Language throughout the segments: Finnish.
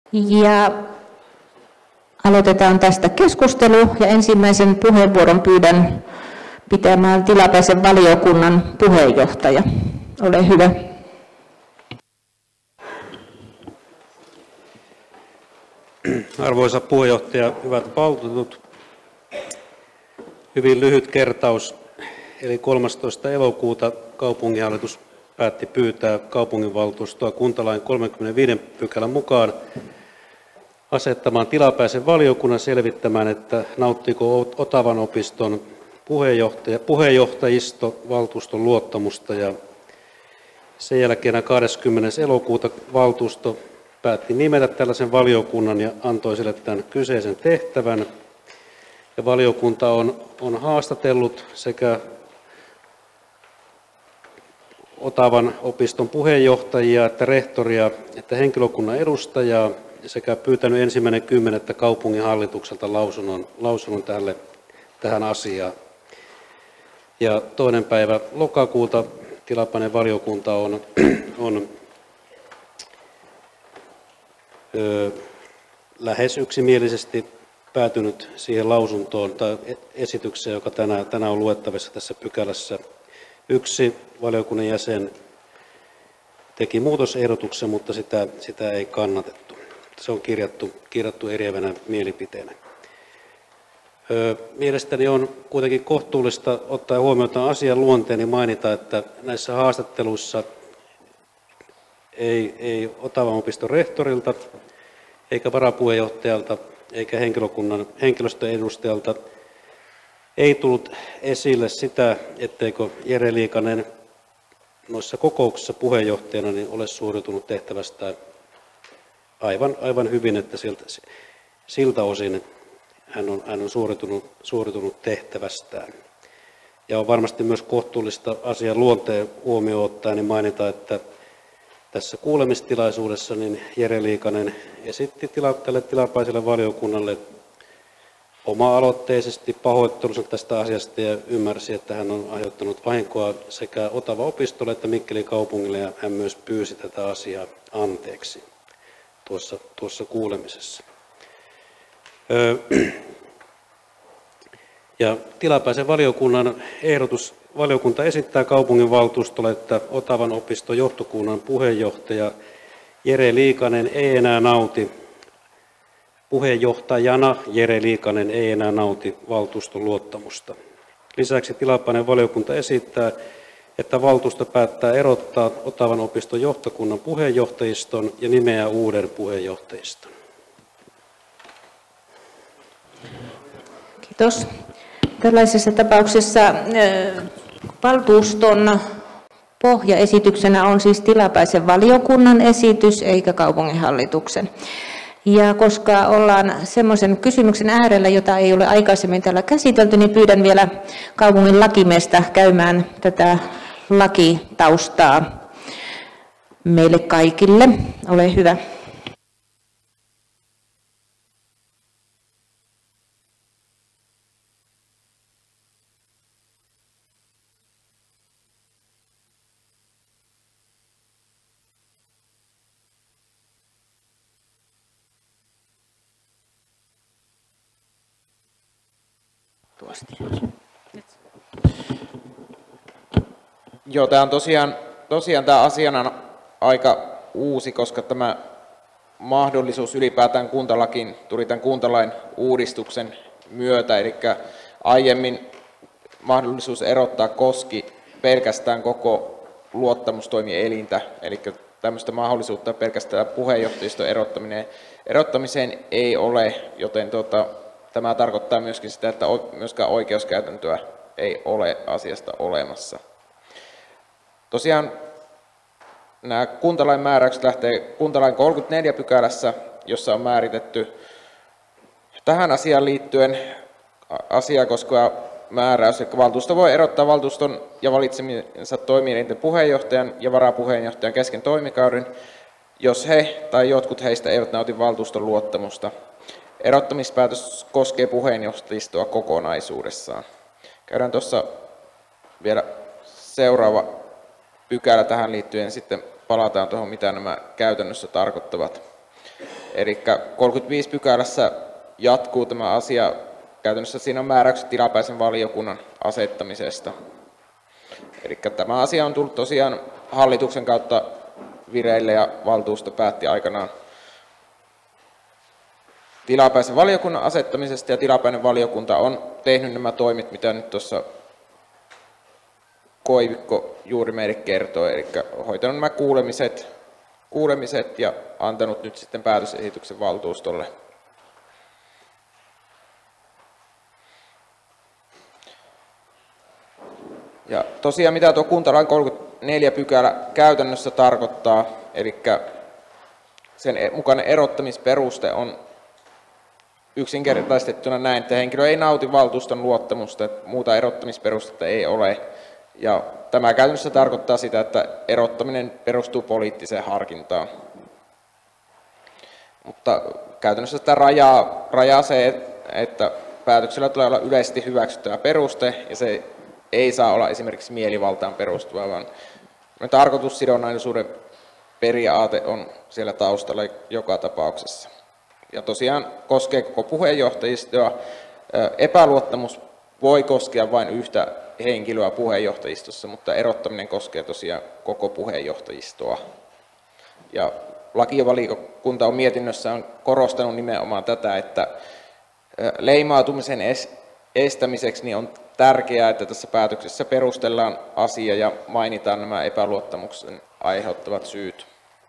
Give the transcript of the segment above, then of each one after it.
Ja aloitetaan tästä keskustelu ja ensimmäisen puheenvuoron pyydän pitämään tilapäisen valiokunnan puheenjohtaja. Ole hyvä. Arvoisa puheenjohtaja, hyvät valtuutetut. Hyvin lyhyt kertaus. Eli 13. elokuuta kaupunginhallitus päätti pyytää kaupunginvaltuustoa kuntalain 35 pykälän mukaan asettamaan tilapäisen valiokunnan selvittämään, että nauttiiko Otavan opiston puheenjohtajisto valtuuston luottamusta. Ja sen jälkeen 20. elokuuta valtuusto päätti nimetä tällaisen valiokunnan ja antoi sille tämän kyseisen tehtävän. Ja valiokunta on haastatellut sekä Otavan opiston puheenjohtajia, että rehtoria, että henkilökunnan edustajaa sekä pyytänyt 1.10. kaupunginhallitukselta lausunnon tähän asiaan. Ja 2. päivä lokakuuta tilapäinen valiokunta on lähes yksimielisesti päätynyt siihen lausuntoon tai esitykseen, joka tänään on luettavissa tässä pykälässä. Yksi valiokunnan jäsen teki muutosehdotuksen, mutta sitä ei kannatettu. Se on kirjattu eriävänä mielipiteenä. Mielestäni on kuitenkin kohtuullista ottaa huomioon tämän asian luonteen niin mainita, että näissä haastatteluissa ei Otavan opiston rehtorilta, eikä varapuheenjohtajalta, eikä henkilöstön edustajalta ei tullut esille sitä, etteikö Jere Liikanen noissa kokouksissa puheenjohtajana niin ole suoriutunut tehtävästään aivan hyvin, että siltä osin hän on suoriutunut tehtävästään. Ja on varmasti myös kohtuullista asian luonteen huomioon ottaen niin mainita, että tässä kuulemistilaisuudessa niin Jere Liikanen esitti tälle tilapäiselle valiokunnalle oma-aloitteisesti pahoittelunsa tästä asiasta ja ymmärsi, että hän on aiheuttanut vahinkoa sekä Otavan opistolle että Mikkelin kaupungille, ja hän myös pyysi tätä asiaa anteeksi tuossa kuulemisessa. Ja tilapäisen valiokunnan ehdotus. Valiokunta esittää kaupunginvaltuustolle, että Otavan opiston johtokunnan puheenjohtaja Jere Liikanen ei enää nauti puheenjohtajana Jere Liikanen ei enää nauti valtuuston luottamusta. Lisäksi tilapäinen valiokunta esittää, että valtuusto päättää erottaa Otavan opiston johtokunnan puheenjohtajiston ja nimeää uuden puheenjohtajiston. Kiitos. Tällaisessa tapauksessa valtuuston pohjaesityksenä on siis tilapäisen valiokunnan esitys eikä kaupunginhallituksen. Ja koska ollaan semmoisen kysymyksen äärellä, jota ei ole aikaisemmin täällä käsitelty, niin pyydän vielä kaupungin lakimiestä käymään tätä lakitaustaa meille kaikille. Ole hyvä. Joo, tämä on tosiaan tämä asiana aika uusi, koska tämä mahdollisuus ylipäätään kuntalakiin tuli tämän kuntalain uudistuksen myötä, eli aiemmin mahdollisuus erottaa koski pelkästään koko luottamustoimielintä, eli tämmöistä mahdollisuutta pelkästään puheenjohtajiston erottamiseen ei ole, joten tämä tarkoittaa myöskin sitä, että myöskään oikeuskäytäntöä ei ole asiasta olemassa. Tosiaan nämä kuntalain määräykset lähtee kuntalain 34 pykälässä, jossa on määritetty tähän asiaan liittyen asiaa koskeva määräys, että valtuusto voi erottaa valtuuston ja valitsemiensa toimielinten puheenjohtajan ja varapuheenjohtajan kesken toimikauden, jos he tai jotkut heistä eivät nauti valtuuston luottamusta. Erottamispäätös koskee puheenjohtajistoa kokonaisuudessaan. Käydään tuossa vielä seuraava pykälä tähän liittyen, sitten palataan tuohon, mitä nämä käytännössä tarkoittavat. Eli 35 pykälässä jatkuu tämä asia. Käytännössä siinä on määräykset tilapäisen valiokunnan asettamisesta. Eli tämä asia on tullut tosiaan hallituksen kautta vireille ja valtuusto päätti aikanaan tilapäisen valiokunnan asettamisesta ja tilapäinen valiokunta on tehnyt nämä toimet, mitä nyt tuossa Koivikko juuri meille kertoi, eli hoitanut nämä kuulemiset ja antanut nyt sitten päätösesityksen valtuustolle. Ja tosiaan mitä tuo kuntalain 34 pykälä käytännössä tarkoittaa, eli sen mukainen erottamisperuste on yksinkertaistettuna näin, että henkilö ei nauti valtuuston luottamusta, että muuta erottamisperustetta ei ole. Ja tämä käytännössä tarkoittaa sitä, että erottaminen perustuu poliittiseen harkintaan. Mutta käytännössä sitä rajaa se, että päätöksellä tulee olla yleisesti hyväksyttävä peruste, ja se ei saa olla esimerkiksi mielivaltaan perustuva, vaan tarkoitussidonnaisuuden periaate on siellä taustalla joka tapauksessa. Ja tosiaan koskee koko puheenjohtajistoa. Epäluottamus voi koskea vain yhtä henkilöä puheenjohtajistossa, mutta erottaminen koskee tosiaan koko puheenjohtajistoa. Ja lakivaliokunta on mietinnössään korostanut nimenomaan tätä, että leimautumisen estämiseksi niin on tärkeää, että tässä päätöksessä perustellaan asia ja mainitaan nämä epäluottamuksen aiheuttavat syyt.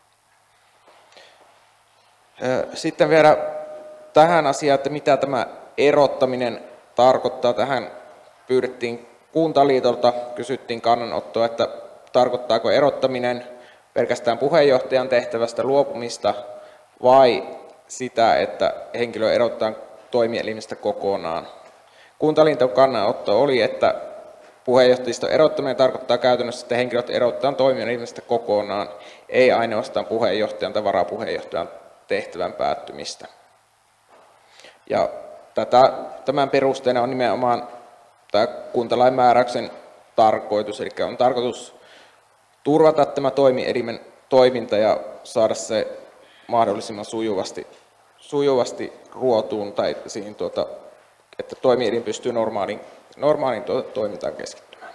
Sitten vielä tähän asiaan, että mitä tämä erottaminen tarkoittaa. Tähän pyydettiin Kuntaliitolta, kysyttiin kannanottoa, että tarkoittaako erottaminen pelkästään puheenjohtajan tehtävästä luopumista vai sitä, että henkilö erotetaan toimielimestä kokonaan. Kuntaliiton kannanotto oli, että puheenjohtajiston erottaminen tarkoittaa käytännössä, että henkilöt erotetaan toimielimestä kokonaan, ei ainoastaan puheenjohtajan tai varapuheenjohtajan tehtävän päättymistä. Ja tämän perusteena on nimenomaan tämä kuntalain määräyksen tarkoitus, eli on tarkoitus turvata tämä toimielimen toiminta ja saada se mahdollisimman sujuvasti ruotuun tai siihen, että toimielin pystyy normaaliin toimintaan keskittymään.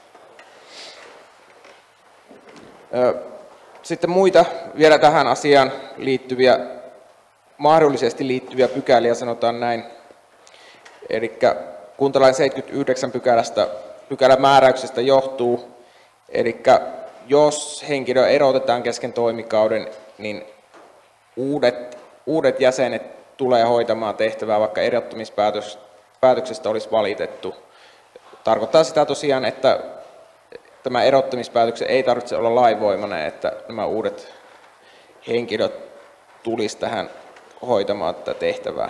Sitten muita vielä tähän asiaan mahdollisesti liittyviä pykäliä sanotaan näin. Eli kuntalain 79 pykälän määräyksestä johtuu, eli jos henkilö erotetaan kesken toimikauden, niin uudet jäsenet tulee hoitamaan tehtävää, vaikka erottamispäätöksestä olisi valitettu. Tarkoittaa sitä tosiaan, että tämä erottamispäätöksen ei tarvitse olla lainvoimainen, että nämä uudet henkilöt tulisi tähän hoitamaan tätä tehtävää.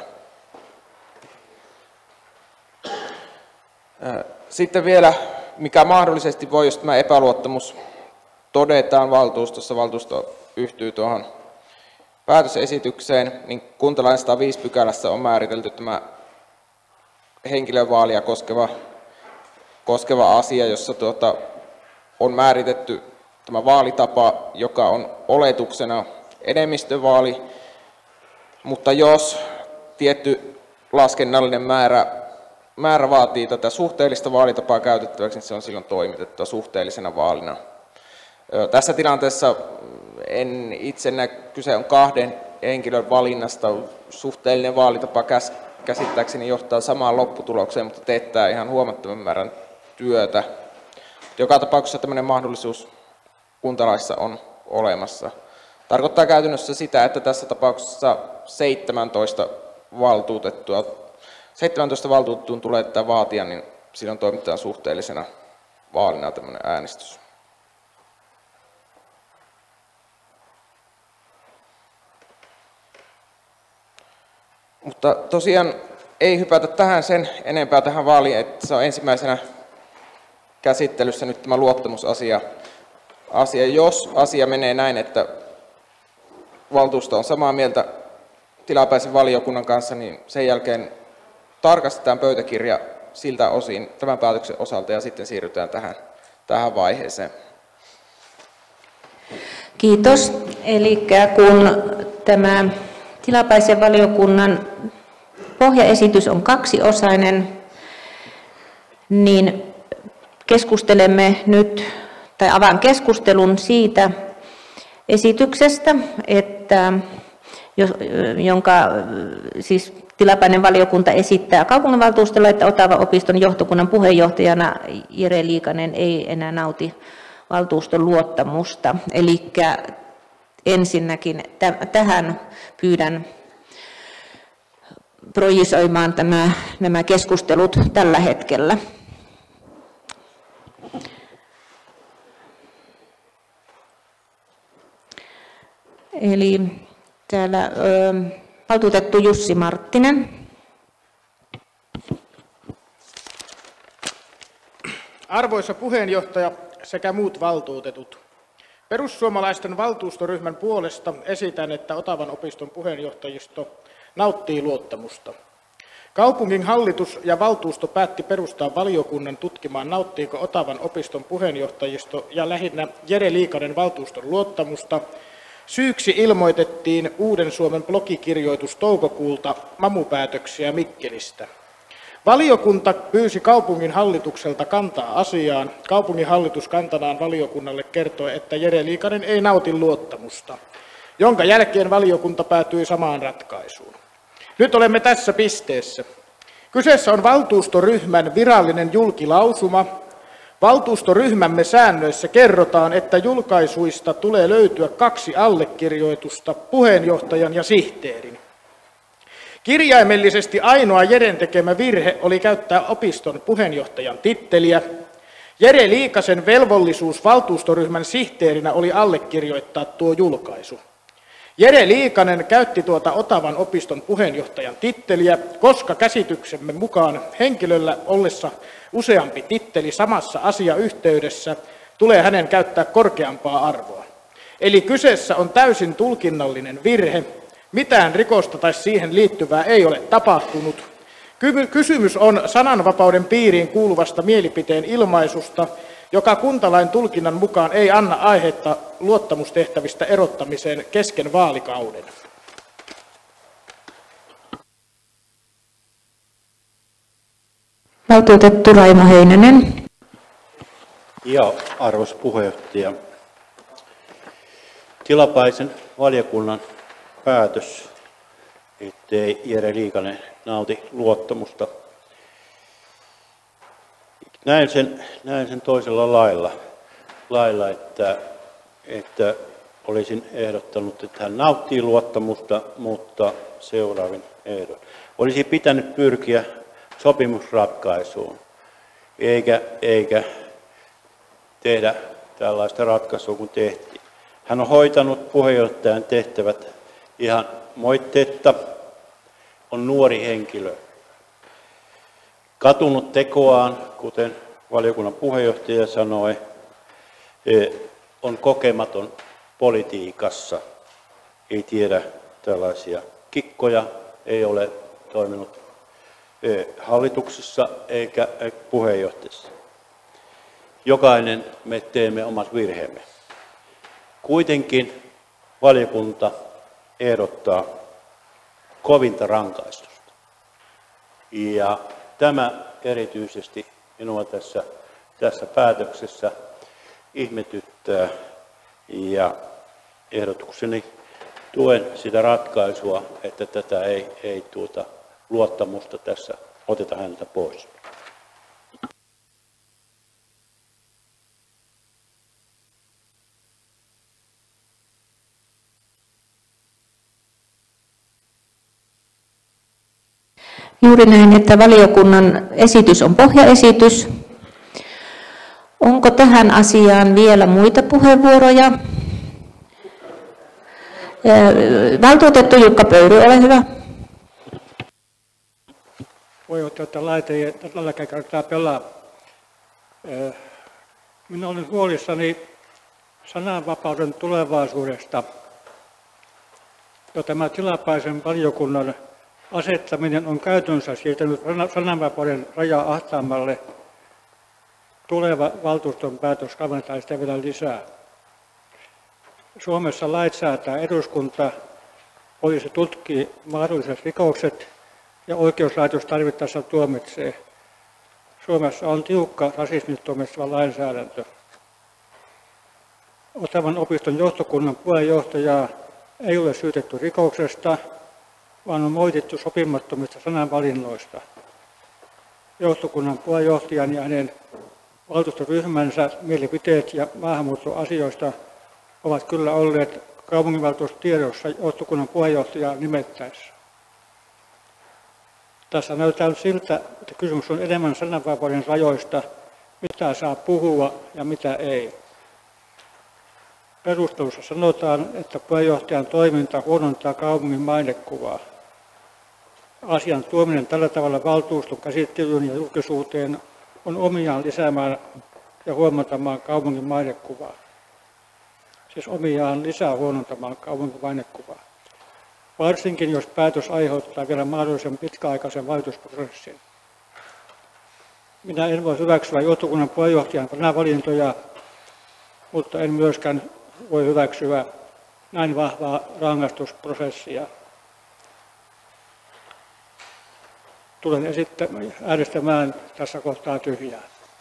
Sitten vielä, mikä mahdollisesti voi, jos tämä epäluottamus todetaan valtuustossa, valtuusto yhtyy tuohon päätösesitykseen, niin kuntalain 105 pykälässä on määritelty tämä henkilövaalia koskeva asia, jossa on määritetty tämä vaalitapa, joka on oletuksena enemmistövaali, mutta jos tietty laskennallinen määrä vaatii tätä suhteellista vaalitapaa käytettäväksi, niin se on silloin toimitettu suhteellisena vaalina. Tässä tilanteessa en itse näe, kyse on kahden henkilön valinnasta. Suhteellinen vaalitapa käsittääkseni johtaa samaan lopputulokseen, mutta teettää ihan huomattavan määrän työtä. Joka tapauksessa tämmöinen mahdollisuus kuntalaissa on olemassa. Tarkoittaa käytännössä sitä, että tässä tapauksessa 17 valtuutettuun tulee tätä vaatia, niin silloin toimitetaan suhteellisena vaalina tämmöinen äänestys. Mutta tosiaan ei hypätä tähän sen enempää tähän vaaliin, että se on ensimmäisenä käsittelyssä nyt tämä luottamusasia. Jos asia menee näin, että valtuusto on samaa mieltä tilapäisen valiokunnan kanssa, niin sen jälkeen tarkastetaan pöytäkirja siltä osin tämän päätöksen osalta ja sitten siirrytään tähän vaiheeseen. Kiitos. Eli kun tämä Tilapäisen valiokunnan pohjaesitys on kaksiosainen, niin keskustelemme nyt, tai avaan keskustelun siitä esityksestä, jonka siis tilapäinen valiokunta esittää kaupunginvaltuustolle, että Otavan opiston johtokunnan puheenjohtajana Jere Liikanen ei enää nauti valtuuston luottamusta. Eli ensinnäkin tähän pyydän projisoimaan nämä keskustelut tällä hetkellä. Eli täällä valtuutettu Jussi Marttinen. Arvoisa puheenjohtaja sekä muut valtuutetut. Perussuomalaisten valtuustoryhmän puolesta esitän, että Otavan opiston puheenjohtajisto nauttii luottamusta. Kaupungin hallitus ja valtuusto päätti perustaa valiokunnan tutkimaan, nauttiiko Otavan opiston puheenjohtajisto ja lähinnä Jere Liikanen valtuuston luottamusta. Syyksi ilmoitettiin Uuden Suomen blogikirjoitus toukokuulta mamupäätöksiä Mikkelistä. Valiokunta pyysi kaupungin hallitukselta kantaa asiaan. Kaupungin hallitus kantanaan valiokunnalle kertoi, että Jere Liikanen ei nauti luottamusta, jonka jälkeen valiokunta päätyi samaan ratkaisuun. Nyt olemme tässä pisteessä. Kyseessä on valtuustoryhmän virallinen julkilausuma. Valtuustoryhmämme säännöissä kerrotaan, että julkaisuista tulee löytyä 2 allekirjoitusta, puheenjohtajan ja sihteerin. Kirjaimellisesti ainoa Jeren tekemä virhe oli käyttää opiston puheenjohtajan titteliä. Jere Liikasen velvollisuus valtuustoryhmän sihteerinä oli allekirjoittaa tuo julkaisu. Jere Liikanen käytti tuota Otavan opiston puheenjohtajan titteliä, koska käsityksemme mukaan henkilöllä ollessa useampi titteli samassa asiayhteydessä tulee hänen käyttää korkeampaa arvoa. Eli kyseessä on täysin tulkinnallinen virhe. Mitään rikosta tai siihen liittyvää ei ole tapahtunut. Kysymys on sananvapauden piiriin kuuluvasta mielipiteen ilmaisusta, joka kuntalain tulkinnan mukaan ei anna aihetta luottamustehtävistä erottamiseen kesken vaalikauden. Valtuutettu Raimo Heinänen. Ja arvoisa puheenjohtaja, tilapäisen valiokunnan päätös, ettei Jere Liikanen nauti luottamusta. Näen sen toisella lailla että olisin ehdottanut, että hän nauttii luottamusta, mutta seuraavin ehdon. Olisi pitänyt pyrkiä sopimusratkaisuun, eikä tehdä tällaista ratkaisua kuin tehtiin. Hän on hoitanut puheenjohtajan tehtävät ihan moitteetta, on nuori henkilö, katunut tekoaan, kuten valiokunnan puheenjohtaja sanoi, on kokematon politiikassa, ei tiedä tällaisia kikkoja, ei ole toiminut hallituksessa eikä puheenjohtajassa. Jokainen me teemme omat virheemme. Kuitenkin valiokunta ehdottaa kovinta rangaistusta. Ja tämä erityisesti minua tässä päätöksessä ihmetyttää ja ehdotukseni tuen sitä ratkaisua, että tätä ei luottamusta tässä oteta häneltä pois. Juuri näin, että valiokunnan esitys on pohjaesitys. Onko tähän asiaan vielä muita puheenvuoroja? Valtuutettu Jukka Pöyry, ole hyvä. Puheenjohtaja, että laite ei tällä kertaa pelaa. Minä olen huolissani sananvapauden tulevaisuudesta. Jo tämä tilapäisen valiokunnan asettaminen on käytännössä siirtänyt sananvapauden rajaa ahtaammalle. Tuleva valtuuston päätös kaventaa sitä vielä lisää. Suomessa lait säätää eduskunta poliisi tutkii mahdolliset rikokset ja oikeuslaitos tarvittaessa tuomitsee. Suomessa on tiukka rasismin tuomitseva lainsäädäntö. Otavan opiston johtokunnan puheenjohtajaa ei ole syytetty rikoksesta, vaan on moitittu sopimattomista sananvalinnoista. Johtokunnan puheenjohtajan ja hänen valtuustoryhmänsä mielipiteet ja maahanmuuttoasioista ovat kyllä olleet kaupunginvaltuustiedossa johtokunnan puheenjohtajaa nimettäessä. Tässä näyttää siltä, että kysymys on enemmän sananvapauden rajoista, mitä saa puhua ja mitä ei. Perustelussa sanotaan, että puheenjohtajan toiminta huonontaa kaupungin mainekuvaa. Asian tuominen tällä tavalla valtuuston käsittelyyn ja julkisuuteen on omiaan lisäämään ja huomattamaan kaupungin mainekuvaa. Siis omiaan lisää huonontamaan kaupungin mainekuvaa. Varsinkin jos päätös aiheuttaa vielä mahdollisen pitkäaikaisen valitusprosessin. Minä en voi hyväksyä johtokunnan puheenjohtajan valintoja, mutta en myöskään voi hyväksyä näin vahvaa rangaistusprosessia. Tulen äänestämään tässä kohtaa tyhjää.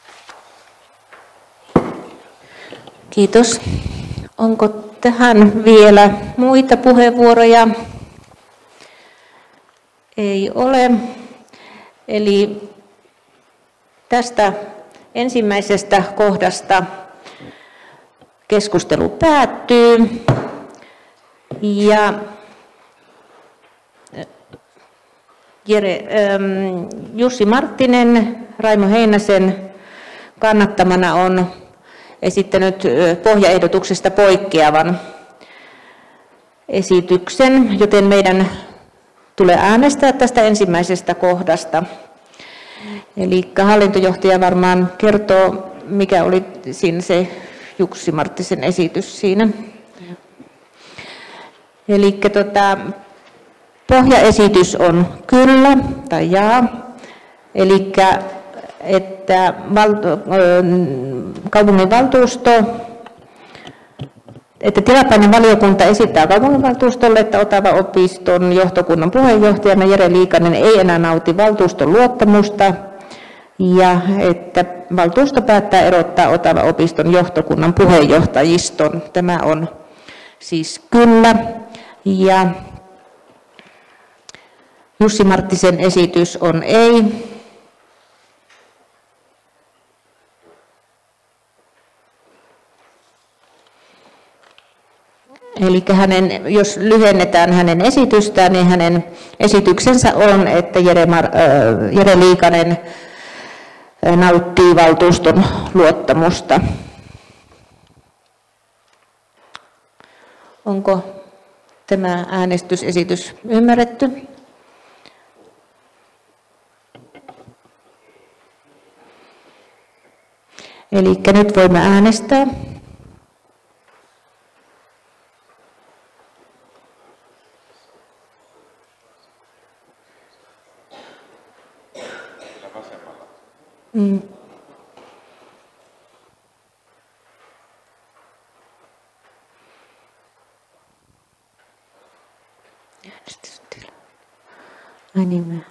Kiitos. Onko tähän vielä muita puheenvuoroja? Ei ole. Eli tästä ensimmäisestä kohdasta keskustelu päättyy. Ja Jussi Marttinen Raimo Heinäsen kannattamana on esittänyt pohjaehdotuksesta poikkeavan esityksen, joten meidän tulee äänestää tästä ensimmäisestä kohdasta. Eli hallintojohtaja varmaan kertoo, mikä oli siinä se Jussi Marttisen esitys siinä. Eli pohjaesitys on kyllä tai jaa, eli että kaupunginvaltuusto, että tilapäinen valiokunta esittää kaupunginvaltuustolle, että Otavan opiston johtokunnan puheenjohtajana Jere Liikanen ei enää nauti valtuuston luottamusta ja että valtuusto päättää erottaa Otavan opiston johtokunnan puheenjohtajiston. Tämä on siis kyllä. Ja Jussi Marttisen esitys on ei. Eli jos lyhennetään hänen esitystään, niin hänen esityksensä on, että Jere Liikanen nauttii valtuuston luottamusta. Onko tämä äänestysesitys ymmärretty? Eli nyt voimme äänestää. Ai niin mä.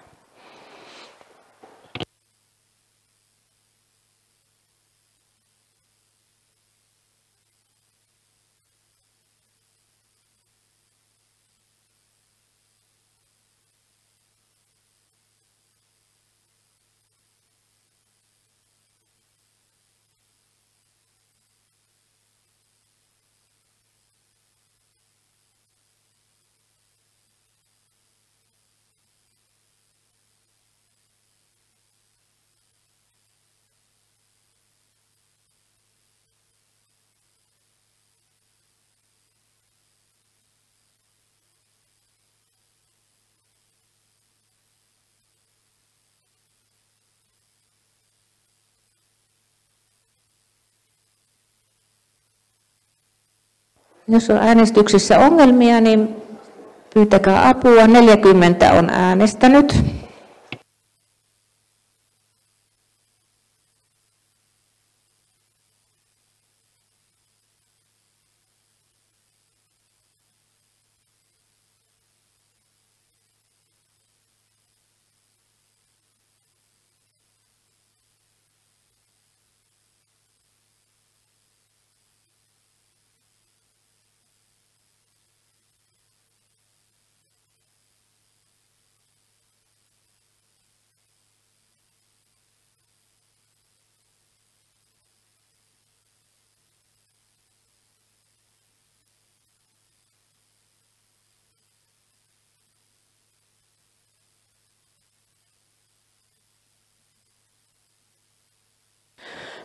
Jos on äänestyksessä ongelmia, niin pyytäkää apua. 40 on äänestänyt.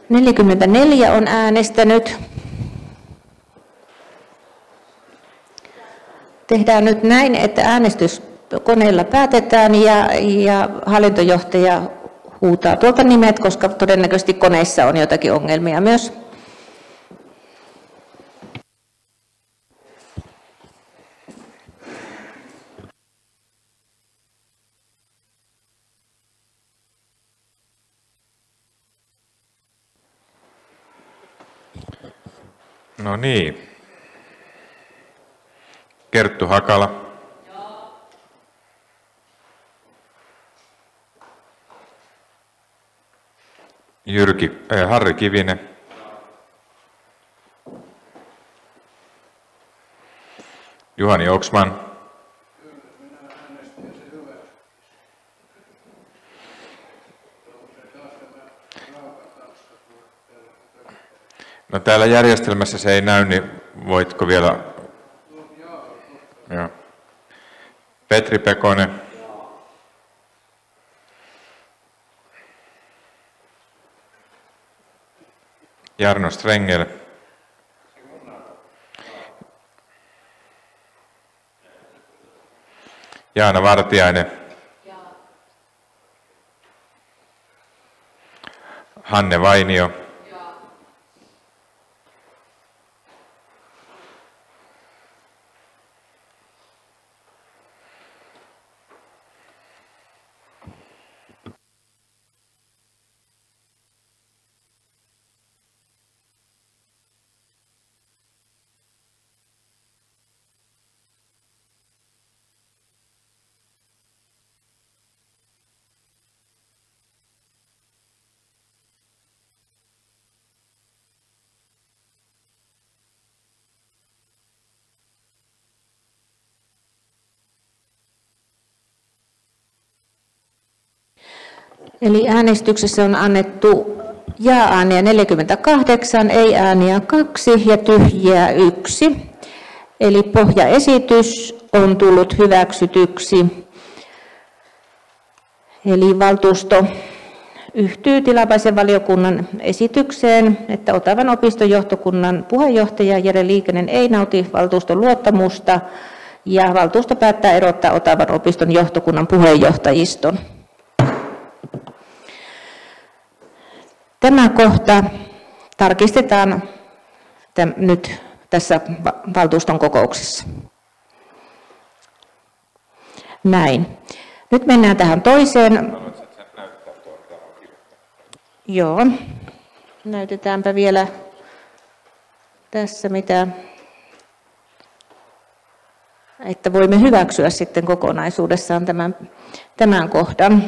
44 on äänestänyt. Tehdään nyt näin, että äänestyskoneella päätetään ja hallintojohtaja huutaa tuolta nimet, koska todennäköisesti koneissa on jotakin ongelmia myös. No niin. Kerttu Hakala. Harri Kivinen. Juhani Oksman. No täällä järjestelmässä se ei näy, niin voitko vielä... Joo. Petri Pekonen. Jarno Strengel. Jaana Vartiainen. Hanne Vainio. Eli äänestyksessä on annettu jaa-ääniä 48, ei-ääniä 2 ja tyhjiä 1. Eli pohjaesitys on tullut hyväksytyksi. Eli valtuusto yhtyy tilapäisen valiokunnan esitykseen, että Otavan opiston johtokunnan puheenjohtaja Jere Liikanen ei nauti valtuuston luottamusta ja valtuusto päättää erottaa Otavan opiston johtokunnan puheenjohtajiston. Tämä kohta tarkistetaan nyt tässä valtuuston kokouksessa. Näin. Nyt mennään tähän toiseen. Joo. Näytetäänpä vielä tässä mitä, että voimme hyväksyä sitten kokonaisuudessaan tämän kohdan.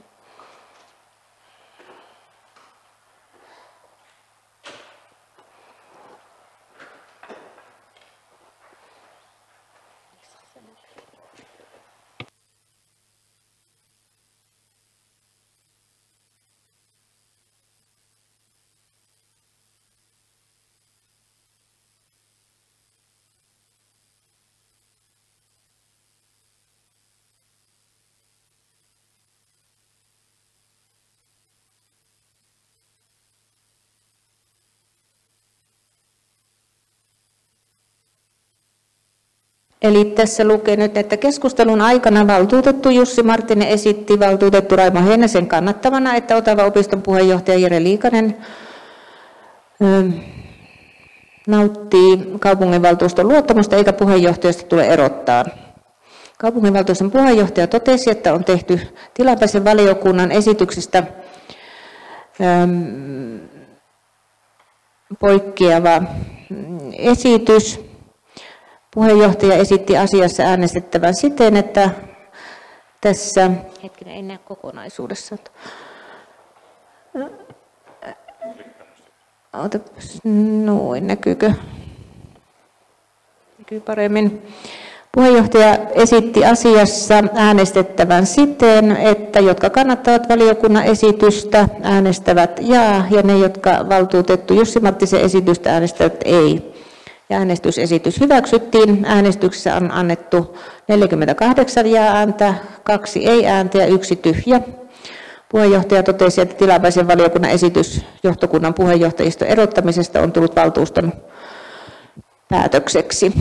Eli tässä lukee nyt, että keskustelun aikana valtuutettu Jussi Marttinen esitti valtuutettu Raimo Heinäsen kannattavana, että Otavan opiston puheenjohtaja Jere Liikanen nauttii kaupunginvaltuuston luottamusta eikä puheenjohtajasta tule erottaa. Kaupunginvaltuuston puheenjohtaja totesi, että on tehty tilapäisen valiokunnan esityksestä poikkeava esitys. Puheenjohtaja esitti asiassa äänestettävän siten, että tässä, hetkinen, en näe kokonaisuudessaan. Noin, näkyykö? Näkyy paremmin. Puheenjohtaja esitti asiassa äänestettävän siten, että jotka kannattavat valiokunnan esitystä äänestävät jaa ja ne, jotka valtuutettu Jussi Marttisen esitystä äänestävät ei. Ja äänestysesitys hyväksyttiin. Äänestyksessä on annettu 48 jaa-ääntä, 2 ei-ääntä ja 1 tyhjä. Puheenjohtaja totesi, että tilapäisen valiokunnan esitys johtokunnan puheenjohtajiston erottamisesta on tullut valtuuston päätökseksi.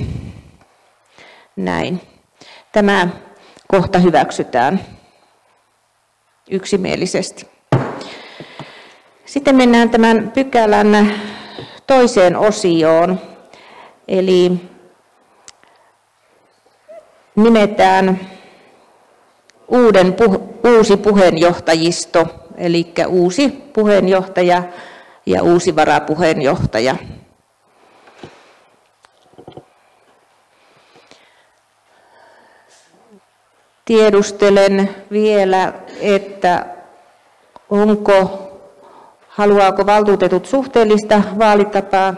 Näin. Tämä kohta hyväksytään yksimielisesti. Sitten mennään tämän pykälän toiseen osioon, eli nimetään uusi puheenjohtajisto, eli uusi puheenjohtaja ja uusi varapuheenjohtaja. Tiedustelen vielä, että haluaako valtuutetut suhteellista vaalitapaa.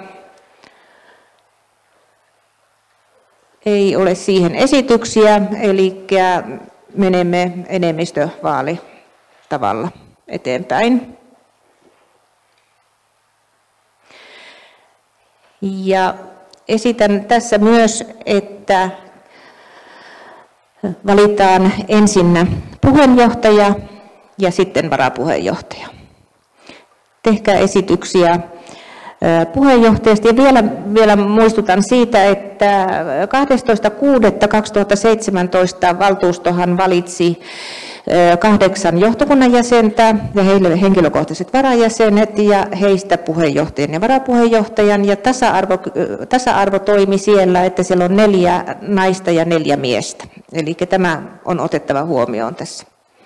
Ei ole siihen esityksiä, eli menemme enemmistövaalitavalla eteenpäin. Ja esitän tässä myös, että valitaan ensin puheenjohtaja ja sitten varapuheenjohtaja. Tehkää esityksiä puheenjohtajasta. Ja vielä muistutan siitä, että 12.6.2017 valtuustohan valitsi 8 johtokunnan jäsentä ja heille henkilökohtaiset varajäsenet ja heistä puheenjohtajan ja varapuheenjohtajan. Ja tasa-arvo toimi siellä, että siellä on 4 naista ja 4 miestä. Eli tämä on otettava huomioon tässä.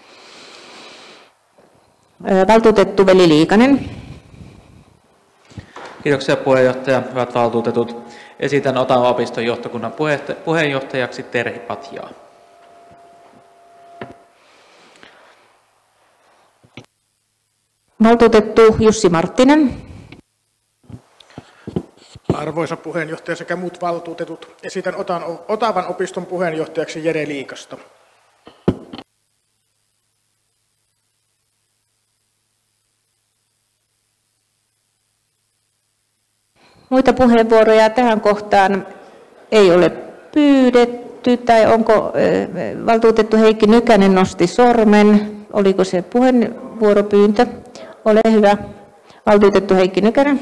Valtuutettu Veli Liikanen. Kiitoksia puheenjohtaja. Hyvät valtuutetut. Esitän Otavan opiston johtokunnan puheenjohtajaksi Terhi Patjaa. Valtuutettu Jussi Marttinen. Arvoisa puheenjohtaja sekä muut valtuutetut, esitän Otavan opiston puheenjohtajaksi Jere Liikasta. Muita puheenvuoroja tähän kohtaan ei ole pyydetty, tai onko valtuutettu Heikki Nykänen nosti sormen? Oliko se puheenvuoropyyntö? Ole hyvä. Valtuutettu Heikki Nykänen.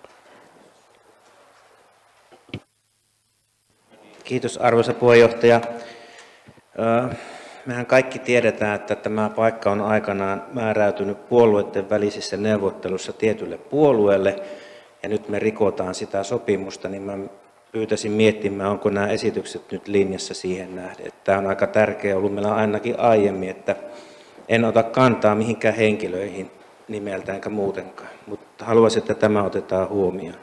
Kiitos arvoisa puheenjohtaja. Mehän kaikki tiedetään, että tämä paikka on aikanaan määräytynyt puolueiden välisissä neuvottelussa tietylle puolueelle, ja nyt me rikotaan sitä sopimusta, niin mä pyytäisin miettimään, onko nämä esitykset nyt linjassa siihen nähden. Tämä on aika tärkeä ollut meillä ainakin aiemmin, että en ota kantaa mihinkään henkilöihin nimeltä enkä muutenkaan, mutta haluaisin, että tämä otetaan huomioon.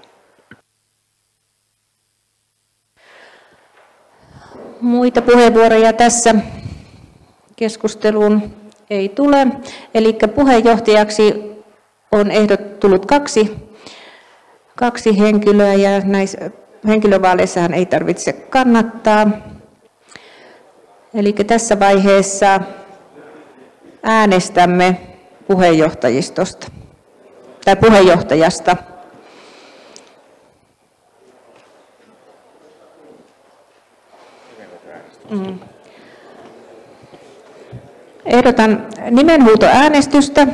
Muita puheenvuoroja tässä keskusteluun ei tule. Eli puheenjohtajaksi on tullut kaksi henkilöä ja näissä henkilövaaleissahan ei tarvitse kannattaa. Eli tässä vaiheessa äänestämme puheenjohtajistosta tai puheenjohtajasta. Ehdotan nimenhuutoäänestystä.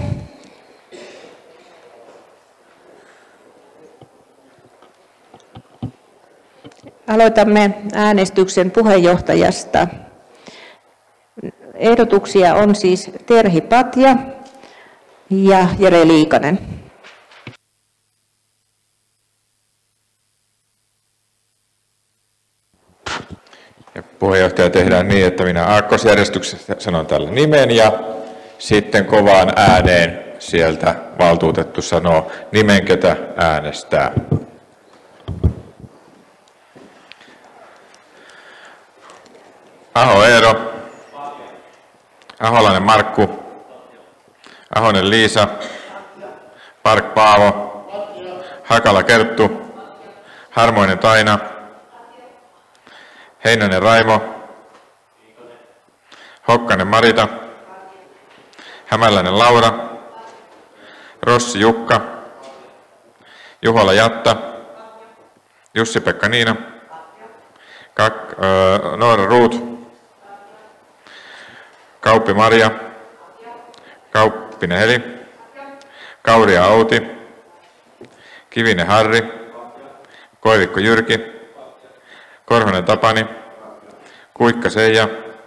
Aloitamme äänestyksen puheenjohtajasta. Ehdotuksia on siis Terhi Patja ja Jere Liikanen. Ja puheenjohtaja tehdään niin, että minä aakkosjärjestyksessä sanon tällä nimen ja sitten kovaan ääneen sieltä valtuutettu sanoo nimen, ketä äänestää. Aho Eero, Aholainen Markku, Ahonen Liisa, Park Paavo, Hakala Kerttu, Harmoinen Taina, Heinonen Raimo, Hokkanen Marita, Hämäläinen Laura, Rossi Jukka, Juhola Jatta, Jussi-Pekka Niina, Noora Ruut, Kauppi Maria, Koskinen Heli, Kauria Outi, Kivinen Harri, Koivikko Jyrki, Korhonen Tapani, Kuikka Seija,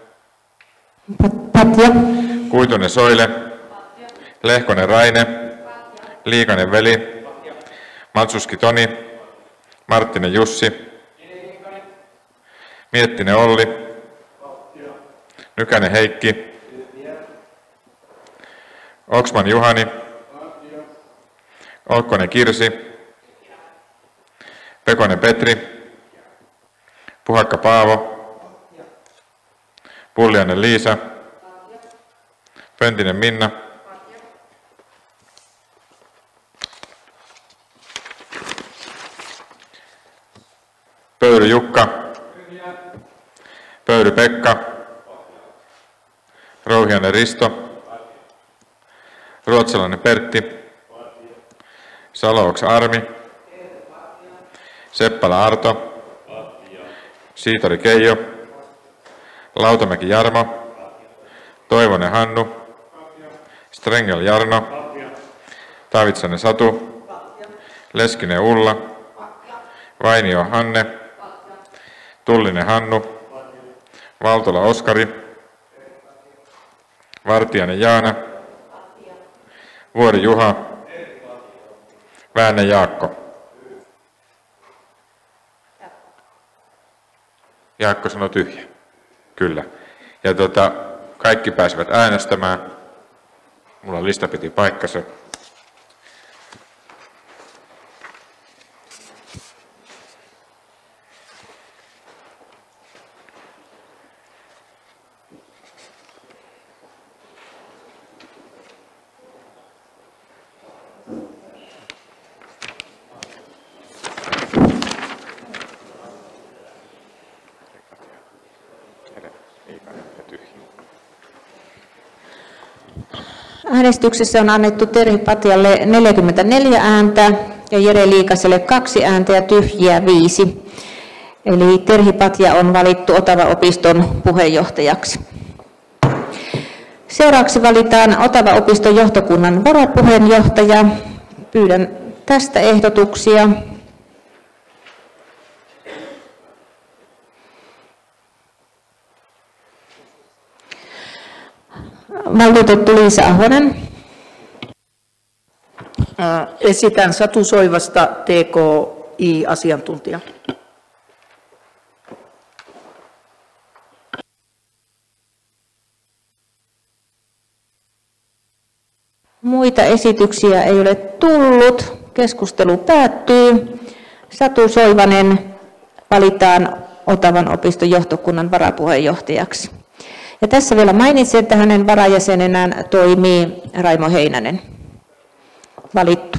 Patja. Kuitunen Soile, Lehkonen Raine, Liikanen Veli, Matsuski Toni, Marttinen Jussi, Miettinen Olli, Nykänen Heikki, Oksman Juhani, Olkkonen Kirsi, Pekonen Petri, Puhakka Paavo, Pulliainen Liisa, Pöntinen Minna, Pöyry Jukka, Pöyry Pekka, Rouhiainen Risto, Ruotsalainen Pertti, Salooks Armi, Seppälä Arto, Siitori Keijo, Lautamäki Jarmo, Toivonen Hannu, Strengel Jarno, Taavitsainen Satu, Leskinen Ulla, Vainio Hanne, Tullinen Hannu, Valtola Oskari, Vartiainen Jaana, Vuori Juha, Väänne Jaakko. Jaakko sanoi tyhjä. Kyllä. Ja kaikki pääsivät äänestämään. Mulla lista piti paikkansa. Äänestyksessä on annettu Terhi Patjalle 44 ääntä ja Jere Liikaselle 2 ääntä ja tyhjiä 5. Eli Terhi Patja on valittu Otava-opiston puheenjohtajaksi. Seuraavaksi valitaan Otava-opiston johtokunnan varapuheenjohtaja. Pyydän tästä ehdotuksia. Valtuutettu Liisa Ahonen. Esitän Satu Soivasta TKI-asiantuntija. Muita esityksiä ei ole tullut. Keskustelu päättyy. Satu Soivanen valitaan Otavan opiston johtokunnan varapuheenjohtajaksi. Ja tässä vielä mainitsin, että hänen varajäsenenään toimii Raimo Heinänen. Valittu